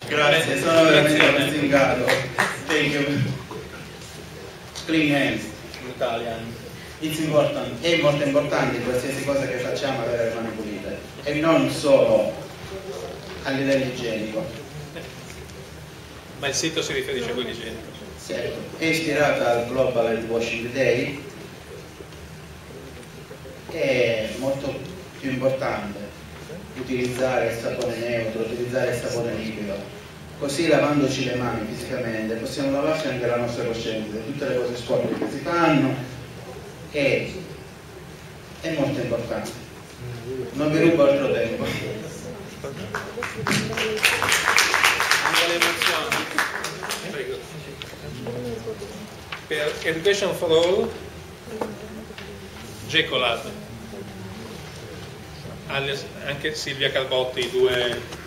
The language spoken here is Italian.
Grazie, sono veramente lusingato. Thank you. Clean hands in Italian. It's important. È molto importante qualsiasi cosa che facciamo avere le mani pulite. E non solo a livello igienico. Ma il sito si riferisce a quello igienico? Certo. È ispirata al Global Hand Washing Day. È molto più importante utilizzare il sapone neutro, utilizzare il sapone liquido, così lavandoci le mani fisicamente possiamo lavarci anche la nostra coscienza, tutte le cose sporche che si fanno, e è molto importante. Non vi rubo altro tempo. Anche le emozioni. Prego. Per Education for All, Gecolab, anche Silvia Calbotti, due